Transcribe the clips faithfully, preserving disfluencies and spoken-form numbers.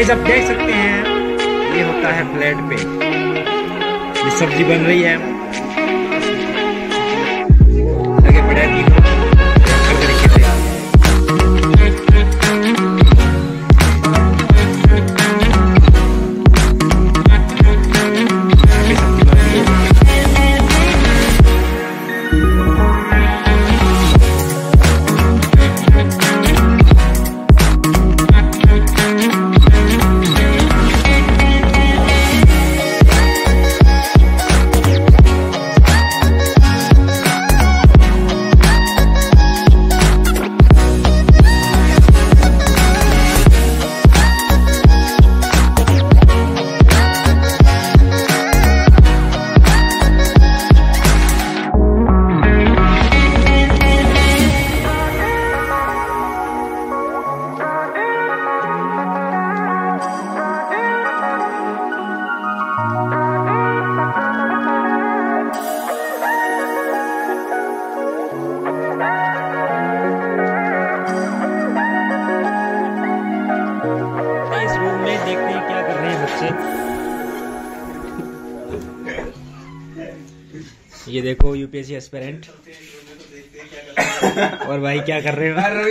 Guys आप देख सकते हैं ये होता है प्लेट पे, ये सब्जी बन रही है। आगे बढ़ा दी तरीके से सब्जी बन रही है। ये देखो यूपीएससी एस्पिरेंट और भाई क्या कर रहे हो।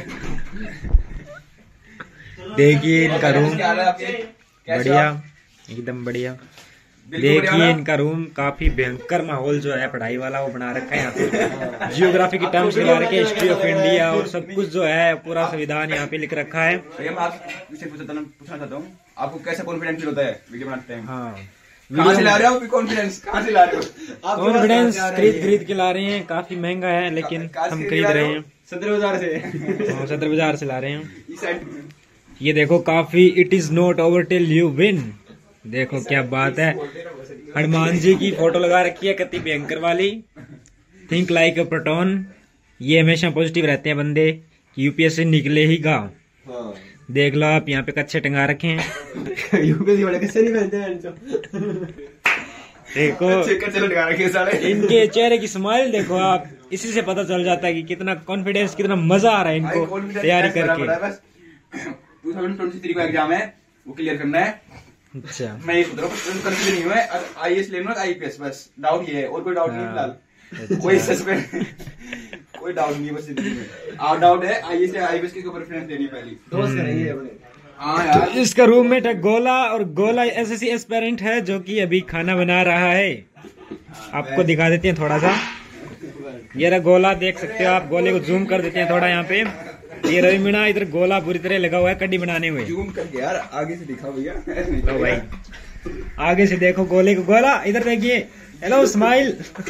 देखिए इनका रूम बढ़िया, एकदम बढ़िया। देखिए इनका रूम काफी भयंकर माहौल जो है पढ़ाई वाला वो बना रखा है। यहाँ पे जियोग्राफी की टर्म्स लगा रखे, हिस्ट्री ऑफ इंडिया और सब कुछ जो है पूरा संविधान यहाँ पे लिख रखा है। पूछना चाहता हूँ आपको कैसा कॉन्फिडेंस फील होता है वीडियो बनाते टाइम? हाँ, कहाँ से ला रहे हो कॉन्फिडेंस? कहाँ से ला रहे हो? कॉन्फिडेंस खरीद खरीद के ला रहे हैं, काफी महंगा है लेकिन हम खरीद रहे हैं। सदर बाजार से सदर बाजार से ला रहे हैं। ये देखो काफी it is not over till you win. देखो क्या बात है, हनुमान जी की फोटो लगा रखी है कितनी भयंकर वाली। Think like a proton. ये हमेशा पॉजिटिव रहते हैं बंदे, यूपीएससी निकले ही गा। देख लो आप यहाँ पे कच्चे टंगा रखे हैं। यूपीएससी वाले कच्चे नहीं पहनते हैं। देखो कच्चे लगा रखे सारे। इनके चेहरे की स्माइल देखो आप, इसी से पता चल जाता है कि कितना कॉन्फिडेंस, कितना मजा आ रहा है इनको तैयारी करके। टू थाउजेंड ट्वेंटी थ्री का एग्जाम है, वो क्लियर करना है। अच्छा, मैं ये सोच रहा हूँ कंफ्यूज नहीं हुआ है, आईएएस लेना है आईपीएस, बस डाउट ये है और कोई डाउट नहीं फिलहाल। कोई सस्पेंस कोई डाउट नहीं, बस और डाउट है आईएएस या आईपीएस की प्रेफरेंस देनी पहली दोस्त करेंगे अपने। हाँ यार, इसका रूममेट है गोला, और गोला एसएससी एस्पिरेंट है जो कि अभी खाना बना रहा है। आपको दिखा देते हैं थोड़ा सा, ये रहा गोला, देख सकते हो आप। गोले को जूम कर देते हैं थोड़ा यहाँ पे। ये रवि मीणा इधर गोला पूरी तरह लगा हुआ है कड्डी बनाने हुए। जूम करके यार आगे से दिखा भैया। लो भाई आगे से देखो गोले को। गोला इधर देखिए, हेलो स्माइल।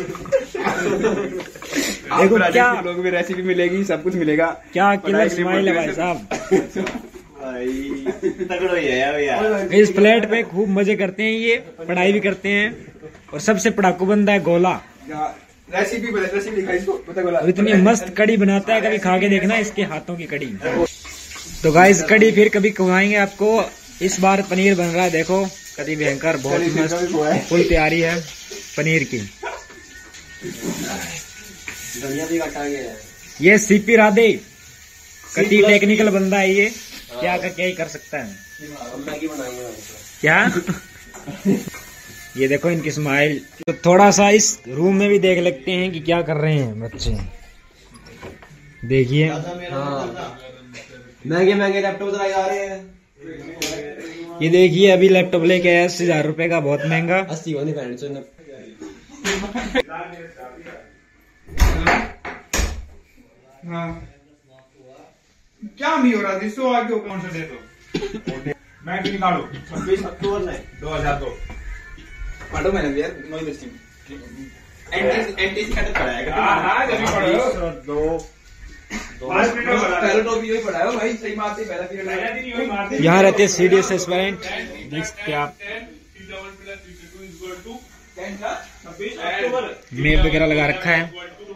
देखो क्या लोग भी रेसिपी मिलेगी, सब कुछ मिलेगा। क्या किलर स्माइल है भाई साहब। तगड़ा ही है यार भैया। इस फ्लैट पे खूब मजे करते हैं, ये पढ़ाई भी करते हैं और सबसे पढ़ाकू बंदा है गोला। रेसिपी रेसिपी दिखा इसको, पता गोला। और इतनी मस्त कड़ी बनाता है, कभी खा के देखना इसके हाथों की कड़ी। तो गाइस कड़ी फिर कभी खवाएंगे आपको। इस बार पनीर बन रहा है, देखो कभी भयंकर, बहुत मस्त फुल तैयारी है पनीर की। ये सीपी राधे कति टेक्निकल बंदा है, ये क्या कर क्या ही कर सकता है क्या। ये देखो इनकी स्माइल। तो थोड़ा सा इस रूम में भी देख लेते हैं कि क्या कर रहे हैं बच्चे। देखिए महंगे महंगे लैपटॉप आ रहे हैं। ये देखिए अभी लैपटॉप लेके आया अस्सी हजार रुपए का, बहुत महंगा। अस्सी हाँ क्या नहीं हो रहा जिसको आगे कौन सा दे दो। मैं भी निकालो छब्बीस अक्टूबर में दो हजार दो पढ़ो मैंने यार नौ एनटीसी का पढ़ाया। हाँ जब पढ़ो दो पहले तो भी यही पढ़ाया भाई, सही बात है। पहला पीरियड यहाँ रहते हैं सीडीएस एस्पिरेंट, देख सकते हैं आप। मैप वगैरह लगा रखा है।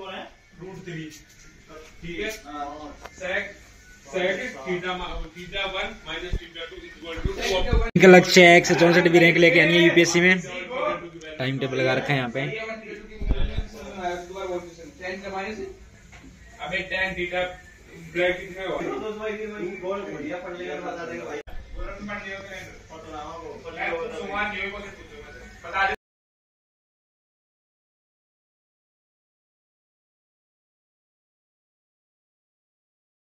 इनका लक्ष्य है एक सौ चौसठ भी रैंक लेके आनी है यूपीएससी में। टाइम टेबल लगा रखा है यहाँ पे। बता